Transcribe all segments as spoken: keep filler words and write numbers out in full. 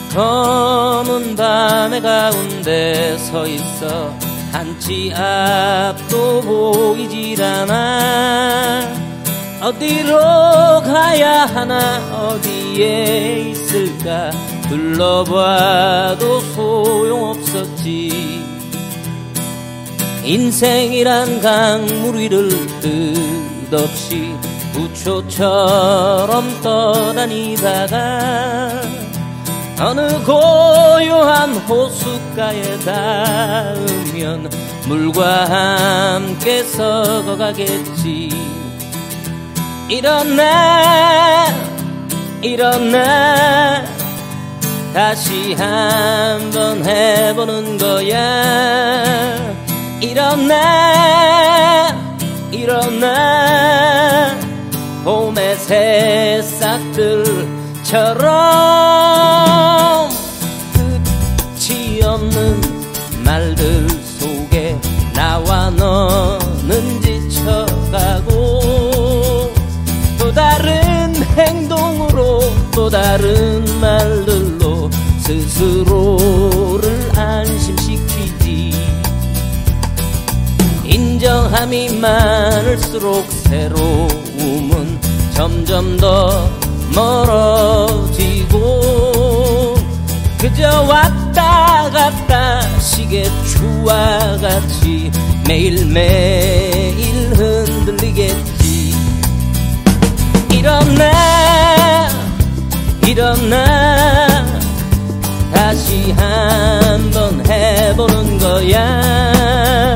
검은 밤의 가운데 서 있어 한치 앞도 보이질 않아. 어디로 가야 하나 어디에 있을까 둘러봐도 소용없었지. 인생이란 강물 위를 끝없이 부초처럼 떠다니다가 어느 고요한 호숫가에 닿으면 물과 함께 썩어가겠지. 일어나 일어나 다시 한번 해보는 거야. 일어나 일어나 봄의 새싹들처럼 끝이 없는 말들 속에 나와 너는 지쳐가고 또 다른 행동으로 또 다른 말들로 스스로를 안심시키지. 인정함이 많을수록 새로움은 점점 더 멀어지고 그저 왔다 갔다 시계추와 같이 매일매일 흔들리겠지. 일어나 일어나 다시 한번 해보는 거야.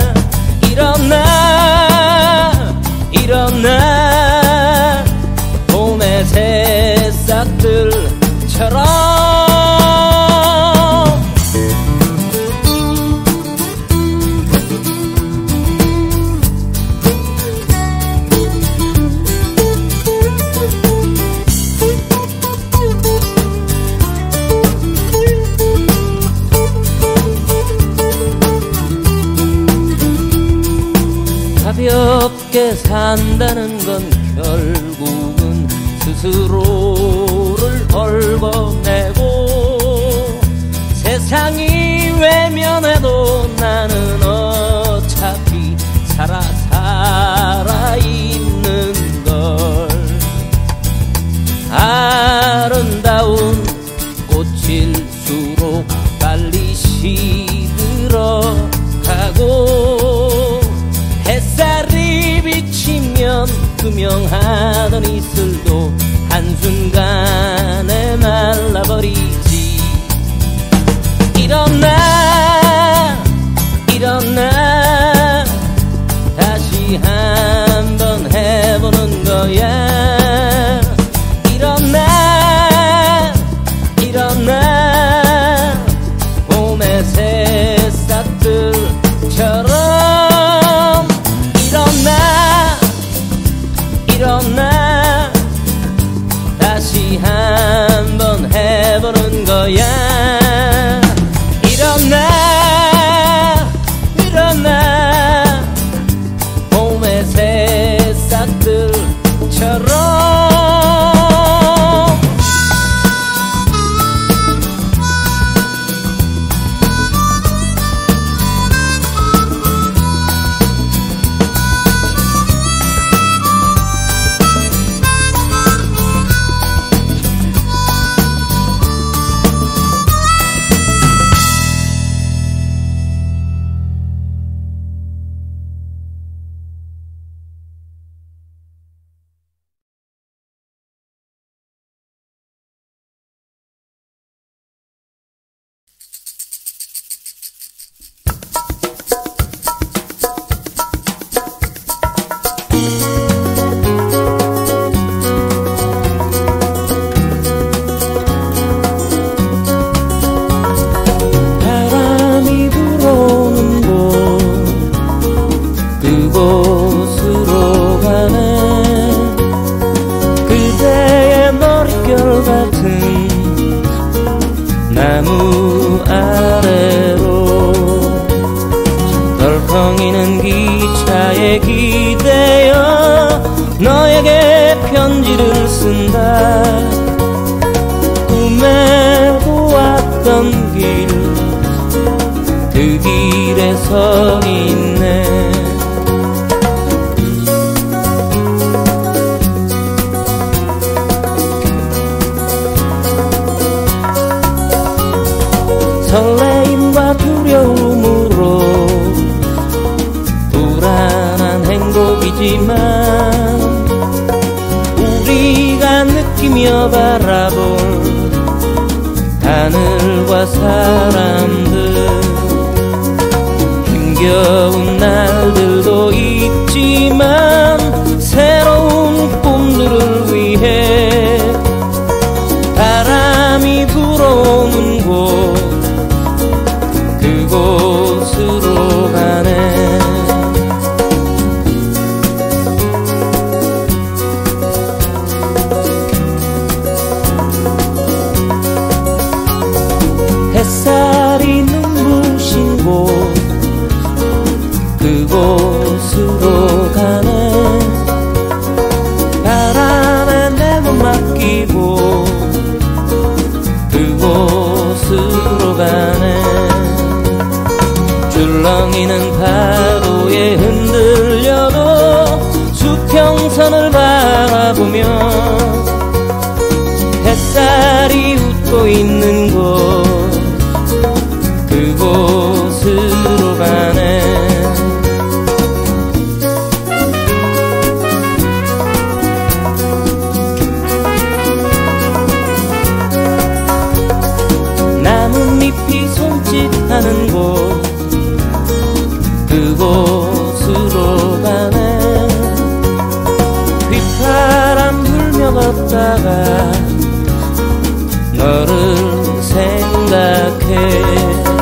일어나 일어나 봄의 새싹들처럼. 가볍게 산다는 건 결국은 스스로를 얽어내고 세상이 외면해도 나는 어차피 살아 살아있는 걸. 아름다운 꽃일수록 빨리 시들어가고 햇살이 비치면 투명하던 이슬도 한순간에 말라버리지. 일어나 일어나 다시 한번 해보는 거야. 일어나 일어나 봄의 새싹들처럼. 일어나 일어나 다시 한번 해보는 거야. 일어나 일어나 봄의 새싹들처럼. 나무 아래로 덜컹이는 기차에 기대어 너에게 편지를 쓴다. 꿈에 보았던 길 그 길에 서 있네. 설레임과 두려움으로 불안한 행복이지만 우리가 느끼며 바라볼 하늘과 사람들, 힘겨운 날들도 있지만 새로운 꿈들을 위해 바람이 불어오는 곳 그곳으로 가네. 햇살이 눈부신 곳 그곳으로 가네. 바람에 내 몸 맡기고 그곳으로 가네. 줄렁이는 파도에 흔들려도 수평선을 바라보며 햇살이 웃고 있는 곳 그곳으로 가네. 나뭇잎이 손짓하는 곳 그곳으로 가네. 휘파람 불며 걷다가 너를 생각해.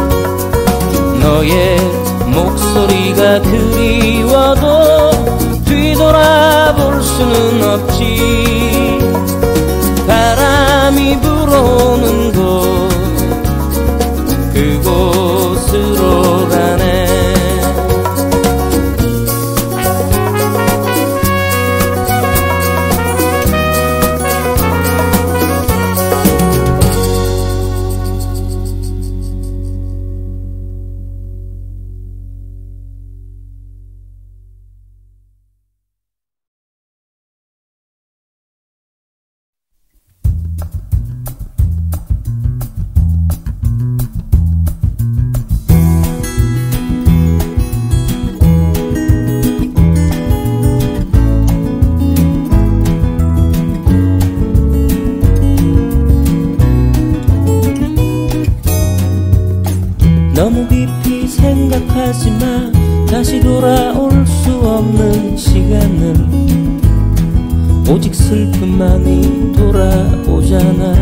너의 목소리가 그리워도 뒤돌아볼 수는 없지. 바람이 불어오는 곳 그곳으로 가네. 너무 깊이 생각하지 마. 다시 돌아올 수 없는 시간을 오직 슬픔만이 돌아오잖아.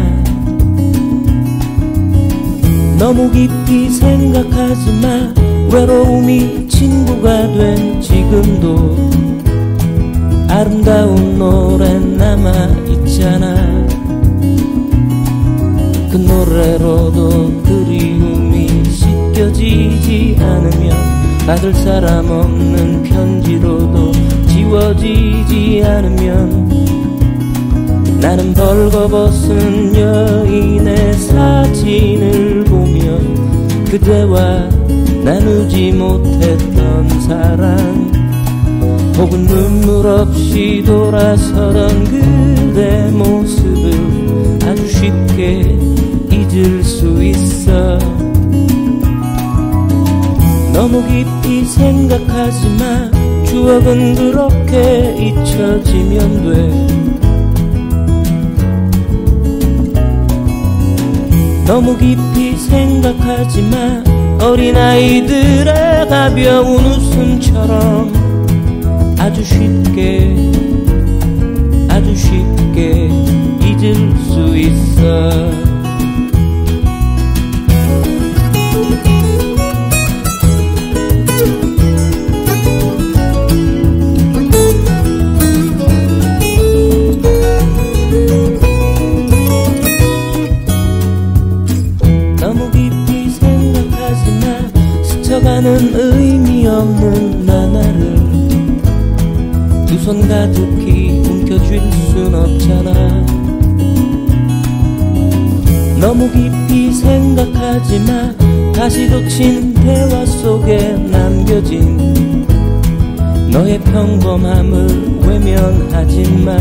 너무 깊이 생각하지 마. 외로움이 친구가 된 지금도 아름다운 노래 남아있잖아. 그 노래로도 그리움이 씻겨지지 않으면 받을 사람 없는 편지로도 지워지지 않으면 나는 벌거벗은 여인의 사진을 보며 그대와 나누지 못했던 사랑 혹은 눈물 없이 돌아서던 그대 모습을 아주 쉽게 잊을 수 있어. 너무 깊이 생각하지 마. 추억은 그렇게 잊혀지면 돼. 너무 깊이 생각하지 마. 어린아이들의 가벼운 웃음처럼 아주 쉽게 아주 쉽게 잊을 수 있어. 스쳐가는 의미 없는 나날을 두 손 가득히 움켜쥘 순 없잖아. 너무 깊이 생각하지 마. 다시 돋친 대화 속에 남겨진 너의 평범함을 외면하지 마.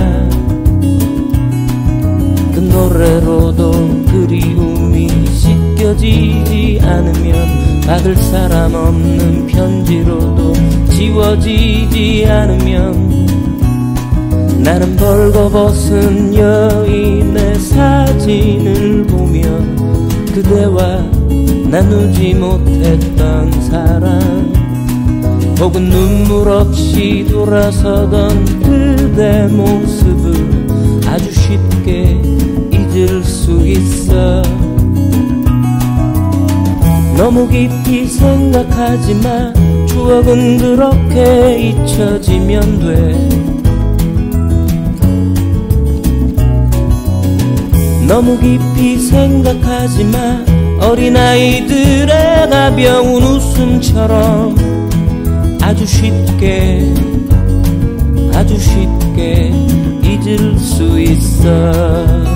그 노래로도 그리움이 씻겨지지 않으면, 받을 사람 없는 편지로도 지워지지 않으면, 나는 벌거벗은 여인의 사진을 보며 그대와 나누지 못했던 사랑, 혹은 눈물 없이 돌아서던 그대 모습을 아주 쉽게 잊을 수 있어. 너무 깊이 생각하지 마. 추억은 그렇게 잊혀지면 돼. 너무 깊이 생각하지 마. 어린아이들의 가벼운 웃음처럼 아주 쉽게 아주 쉽게 잊을 수 있어.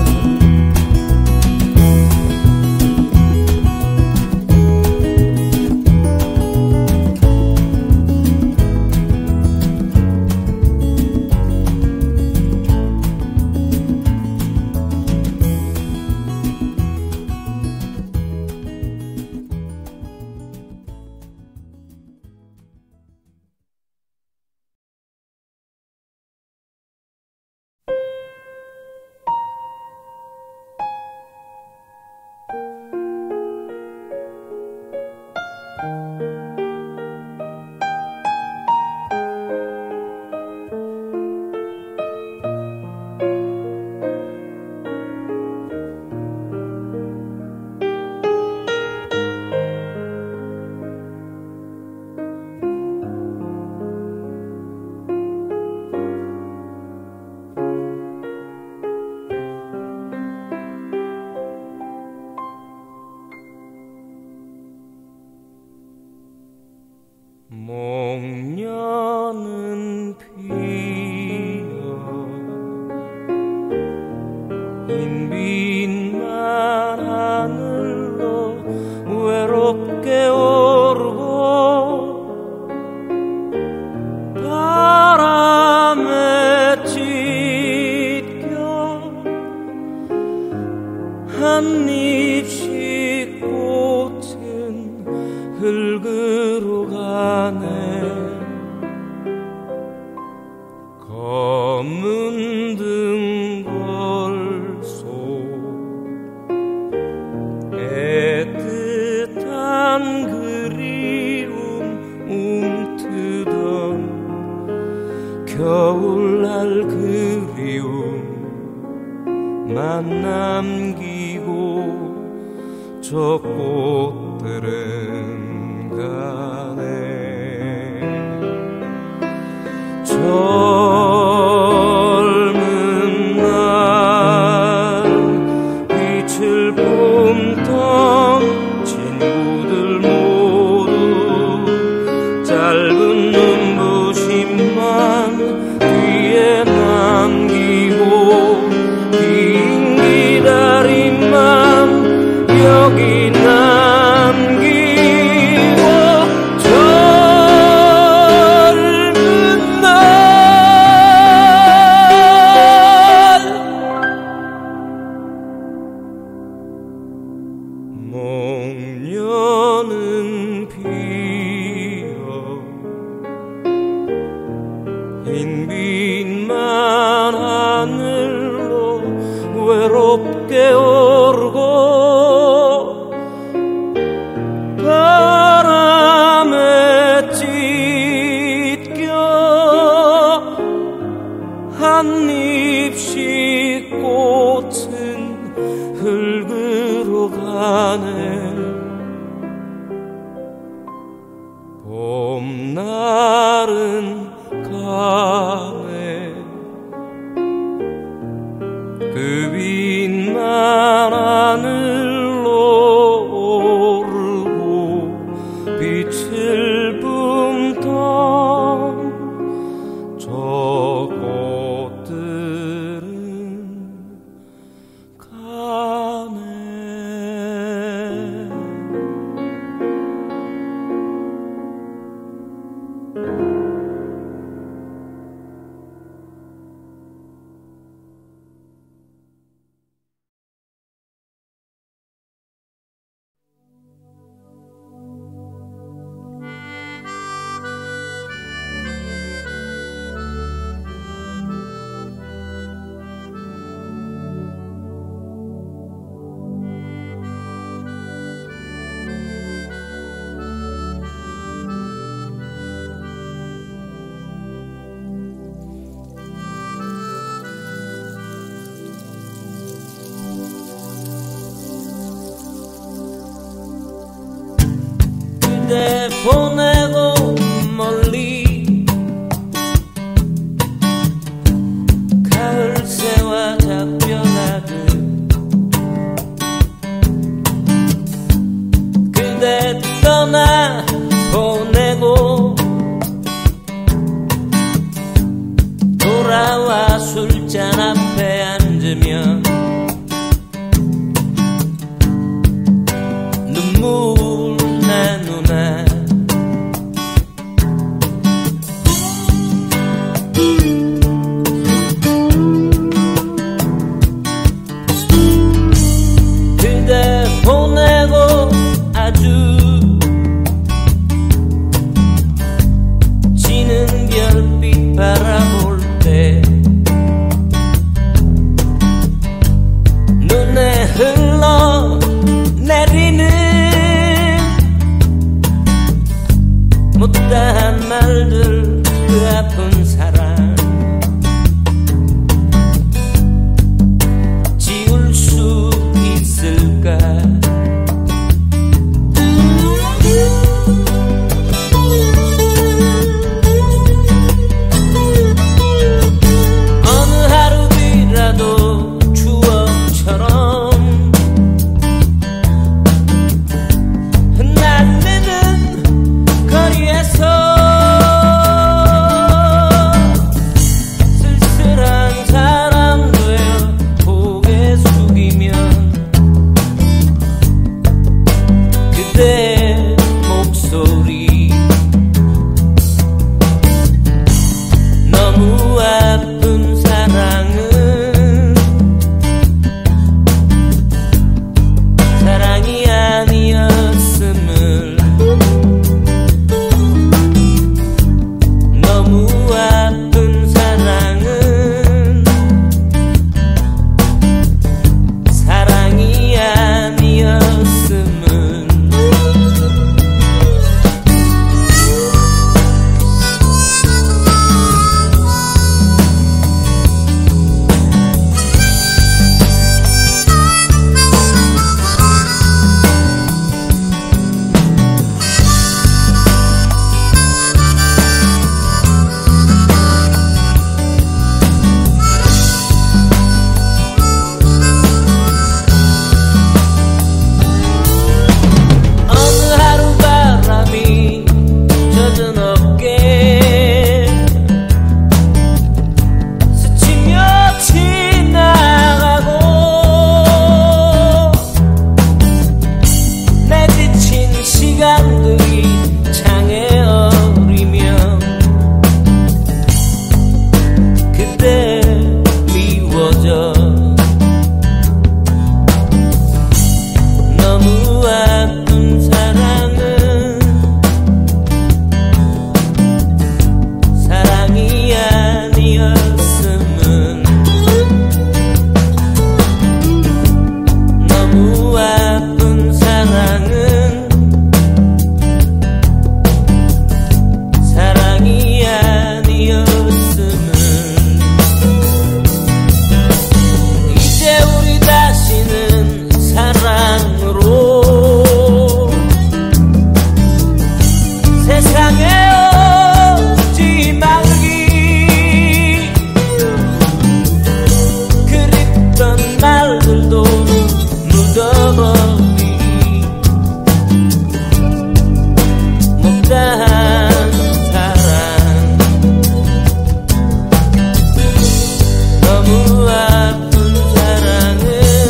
목련은 피어 흰빛만 하늘로 외롭게 오르고, 바람에 찢겨 한 입씩 꽃은 흙으로 가네. 검은 등골속 애틋한 그리움 움트던 겨울날 그리움만 남기고 저 꽃들은 가네. 젊은 날 빛을 뿜던 친구들 모두 짧은 눈부심만 뒤에 남기고, 긴 기다림만 여기 남기고, 젊은 날 목련은 피어 흰빛만 하늘로 외롭게 오르고, 바람에 찢겨 한 입씩 꽃은 흙으로 가네. 봄날은 가네. 그 빛만 하늘로 오르고 빛을 뿜던 저 꽃들은 가네. 옷잔 앞에 앉으면 눈물 내 눈에 그대 보내고 아주 지는 별빛 바라볼 때 눈에 흘러 내리는 못다한 말들 그 아픈 사랑 지울 수 있을까 어느 하루 뒤라도 추억처럼 흩날리는 거리에서 쓸쓸한 사람 되어 고개 숙이면 그대 목소리 너무 아픈 사랑은 사랑이 아니었음을 너무 아픈 사랑은 사랑이 아니었음을 어느 하루 바람이 젖은 어깨 스치며 지나가고 내 지친 시간들이 창에 어리면 그대 미워져 너무 아픈 사랑은 사랑이 아니었음은 너무 아픈 사랑은 사랑이 아니었음은 이제 우리 다시는 사랑으로 세상에 오지 말기 그립던 날들도 묻어버리기 못다한 사랑 너무 아픈 사랑은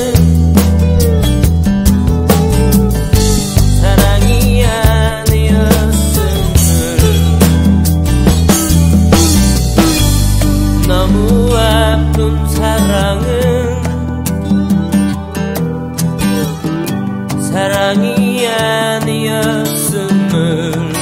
사랑이 아니었음을 너무 아픈 사랑은 사랑이 아니었음을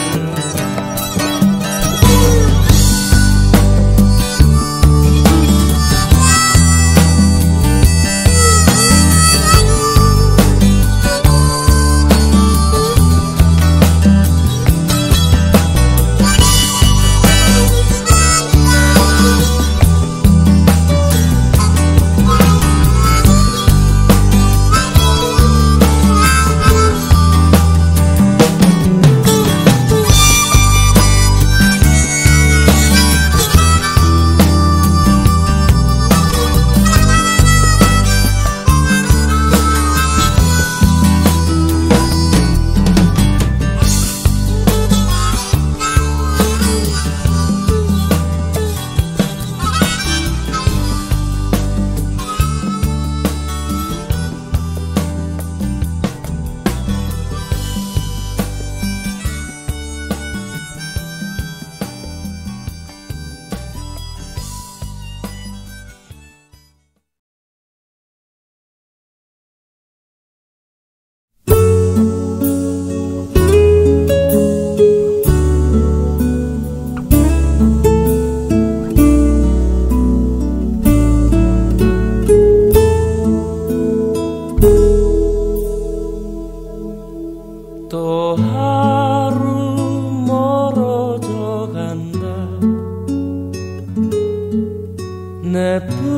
내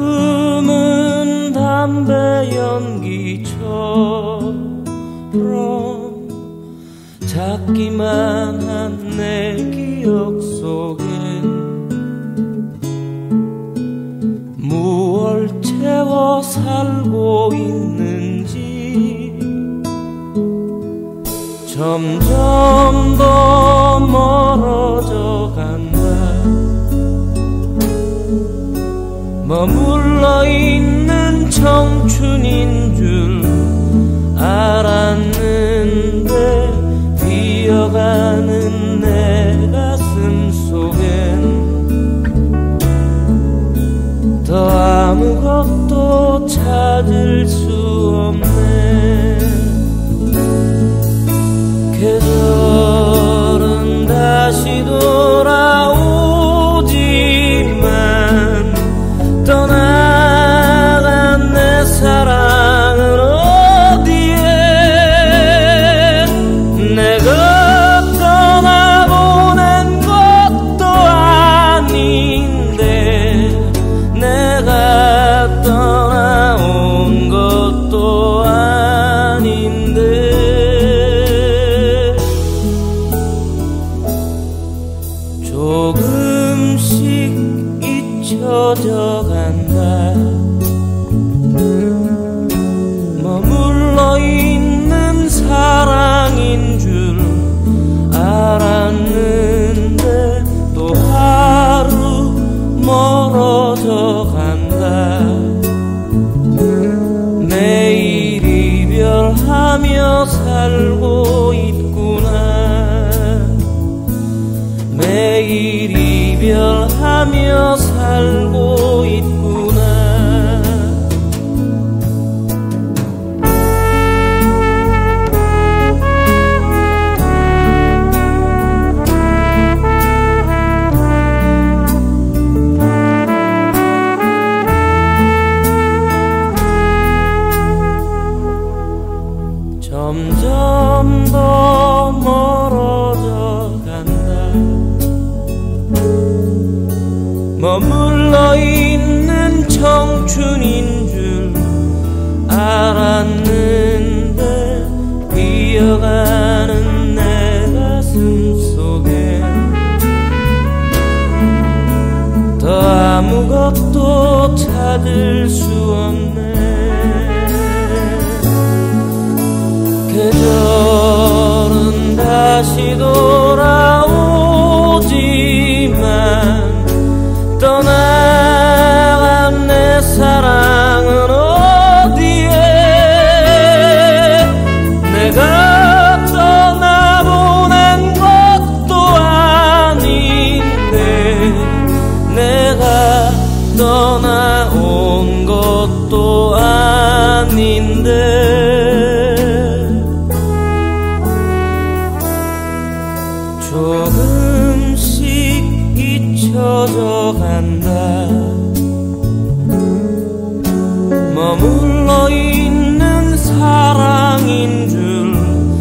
품은 담배 연기처럼 작기만 한 내 기억 속엔 무얼 채워 살고 있는지 점점 더 멀어져 간다. 머물러 있는 청춘인 줄 알았는데 비어가는 내 가슴 속엔 더 아무것도 찾을 수 없네. 계절은 다시 돌아오지만 떠나간 내 사랑은 어디에. 내가 떠나보낸 것도 아닌데 내가 떠나온 것도 아닌데 조금씩 잊혀져 간다. 머물러 있는 사랑인 줄 알았는데 또 하루 멀어져 간다. 매일 이별하며 살고 있구나. 매일 이별하며 살고 있구나. 점점 더 멀어져 간다. 머물러 있는 청춘인 줄 알았는데 비어가는 내 가슴 속에 더 아무것도 찾을 수 없네. 계절은 다시 돌아오지만 떠나간 내 사랑은 어디에. 내가 떠나보낸 것도 아닌데 내가 떠나온 것도 아닌데 조금씩 잊혀져 간다. 머물러 있는 사랑인 줄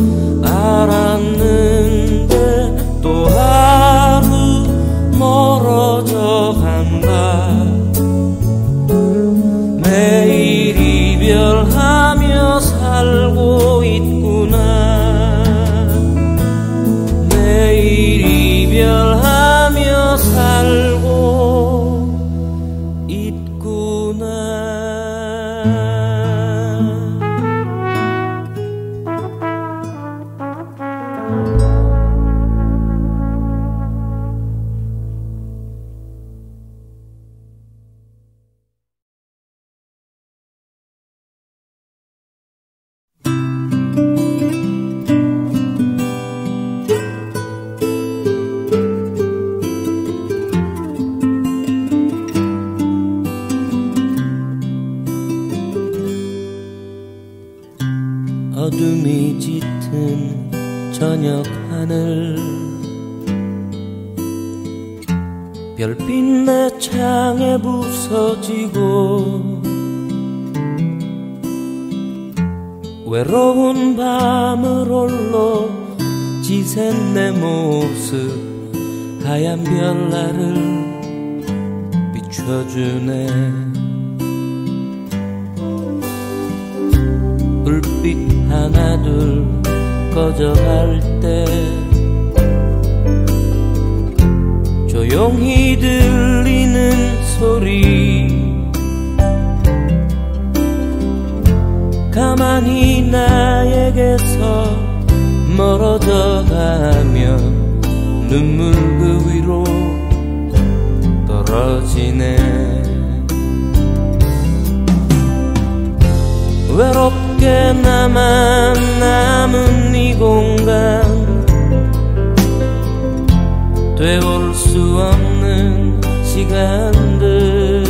알았는데 또 하루 멀어져 간다. 매일 이별하며 살고 있구나. 매일 이별하며 살고 있구나. 어둠이 짙은 저녁 하늘 별빛 내 창에 부서지고 외로운 밤을 홀로 지샌 내 모습 하얀 별나를 비추 비춰주네. 불빛 하나둘 꺼져갈 때 조용히 들리는 소리, 가만히 나에게서 멀어져 가면 눈물 그 위로 떨어지네. 외롭게 나만 남은 이 공간, 되올 수 없는 시간들,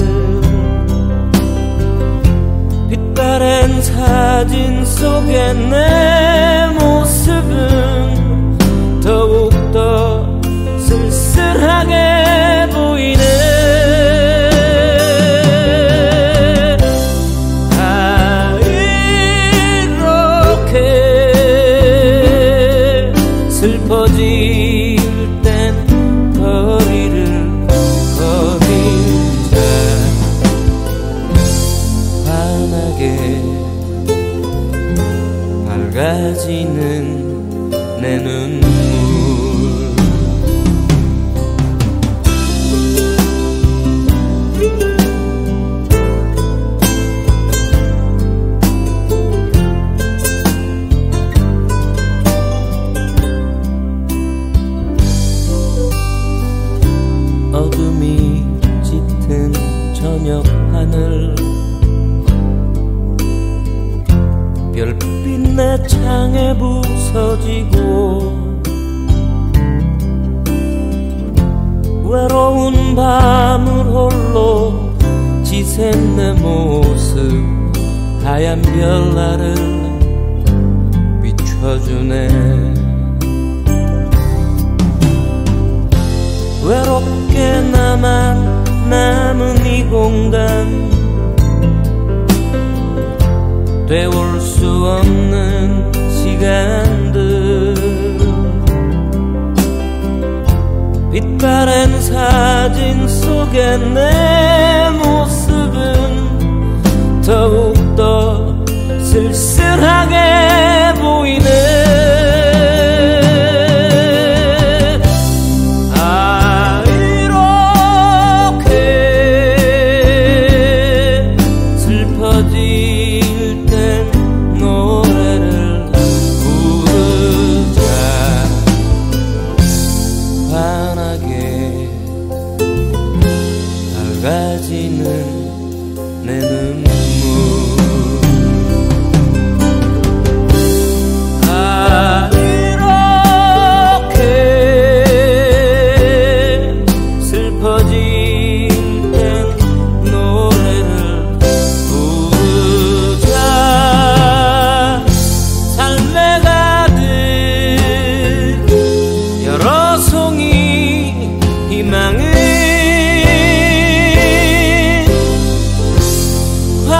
빛바랜 사진 속에 내 모습은 더욱더 쓸쓸하게 보이네. 아, 이렇게 슬퍼질 땐 거리를 거닐자. 환하게 밝아지는 내 눈물, 어둠이 짙은 저녁 하늘, 별빛 내 창에 부서지고 외로운 밤을 홀로 지샌 내 모습, 하얀 별나를 비춰주네. 외롭게 나만 남은 이 공간, 되올 수 없는 시간들, 빛바랜 사진 속에 내 모습은 더욱더 쓸쓸하게 보이네. 밝아지는 내 눈물, 아, 이렇게 슬퍼질 땐 노래를 부르자. 삶에 가득 여러 송이 희망을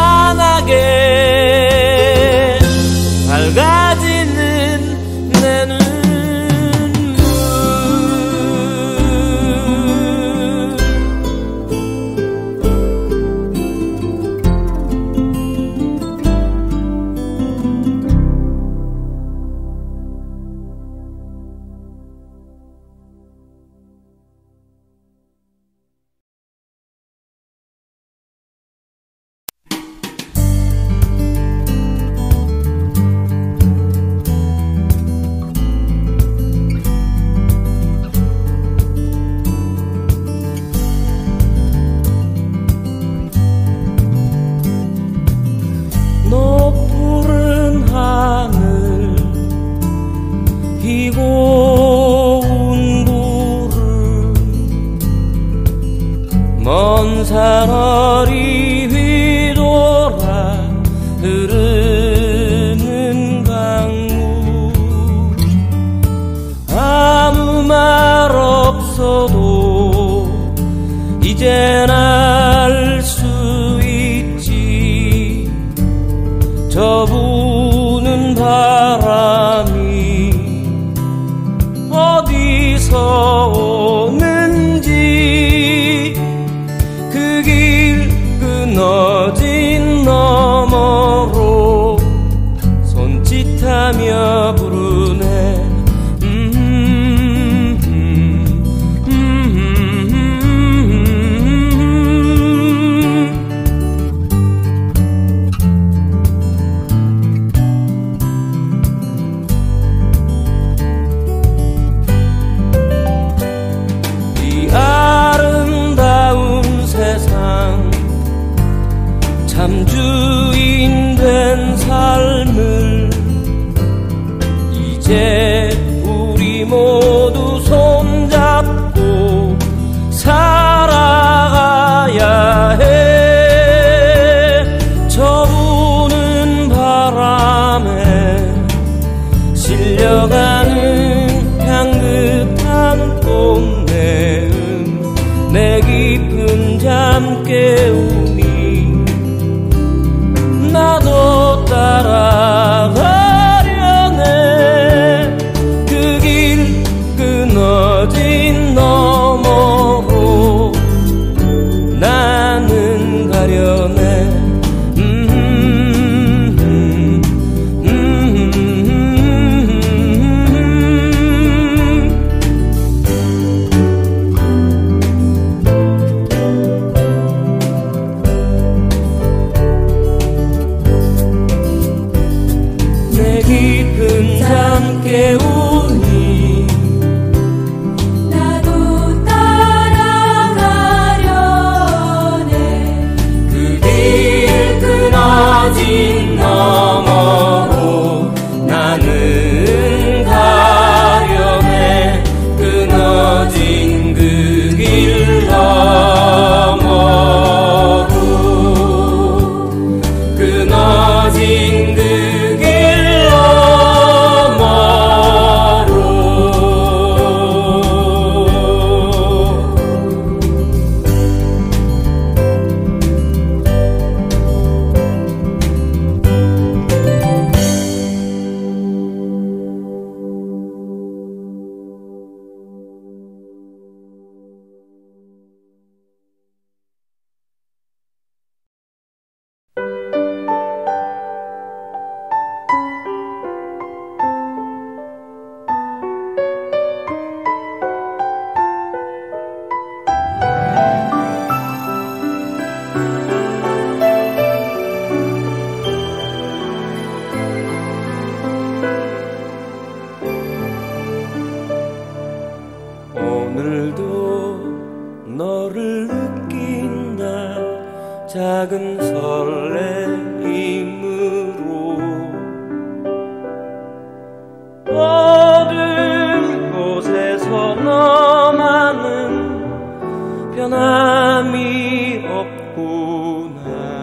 끊어진 너머로 손짓하며 부르네. 참 주인 된 삶을 이제 우리 모두 손잡고 살아가야 해. 저 부는 바람에 실려가는 향긋한 꽃내음 내 깊은 잠 깨우니 나도 따라가려네. 그 길 끊어진 너머로 나는 가려네. 음, 음, 음, 내 깊은 잠 깨우니 나도 따라가려네. 그 길 끊어진 너머로 나는 가려네. 끊어진 그 길 너머로 끊어진 그 오늘도 너를 느낀다. 작은 설레임으로 어두운 곳에서 너만은 변함이 없구나.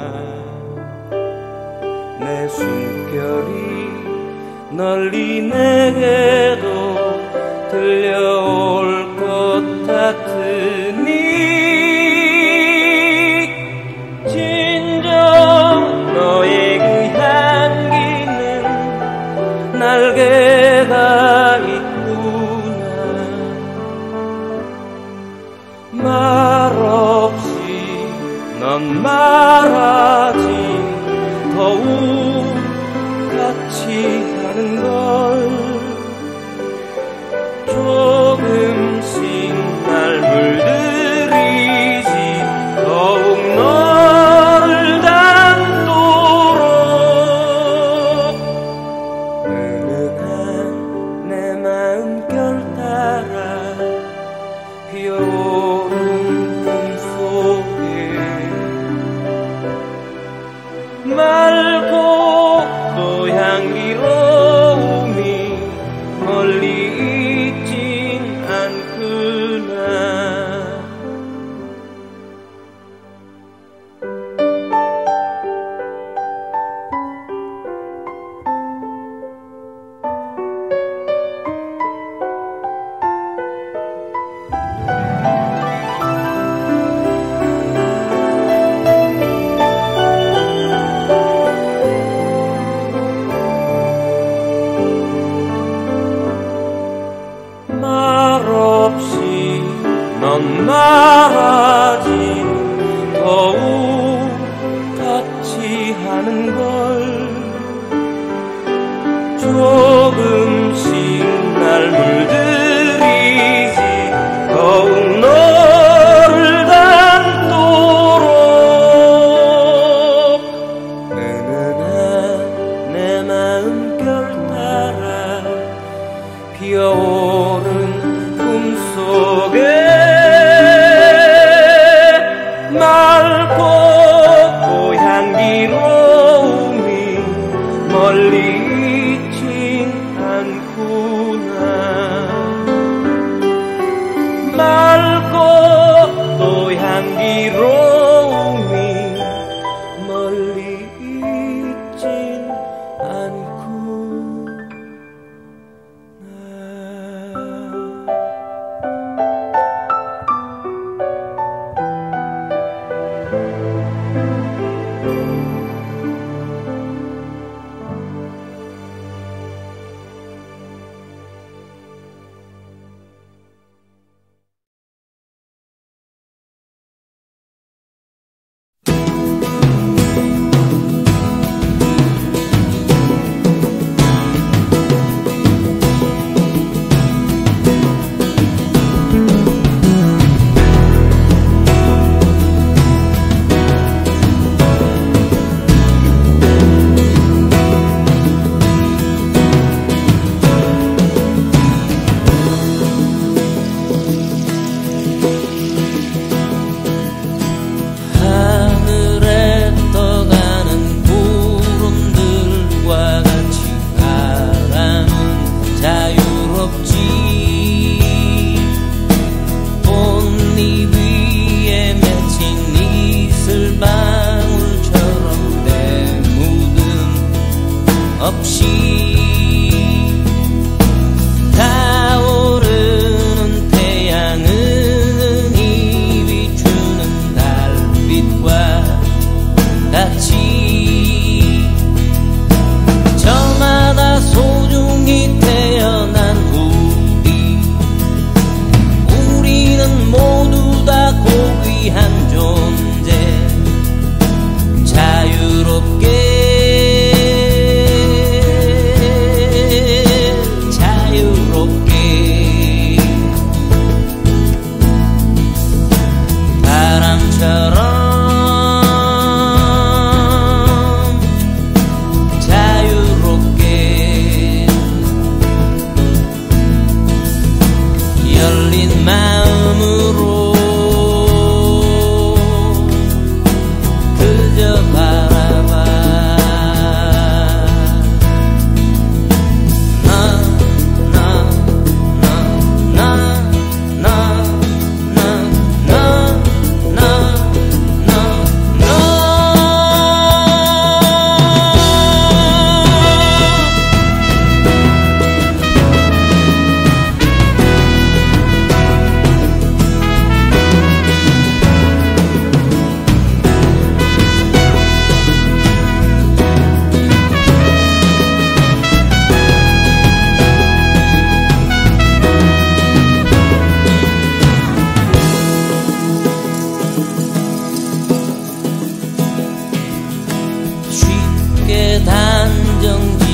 내 숨결이 널리 내게도 들려올 것 같으니 진정 너의 그 향기는 날개가 있구나. 말없이 넌 말하지 더욱 같이 하는 걸 조금씩 날 물들이지. 더욱 너를 닮도록 은은한 내 마음결 따라 피어오른 꿈속에 맑고 또 향기로운 같이 저마다 소중히 태어난 우리 우리는 모두 다 고귀한 존재 자유롭게 자유롭게 바람처럼 열린 마음으로 그저 바라봐 나 나 나 나 나 나 나 나 나 쉽게 단정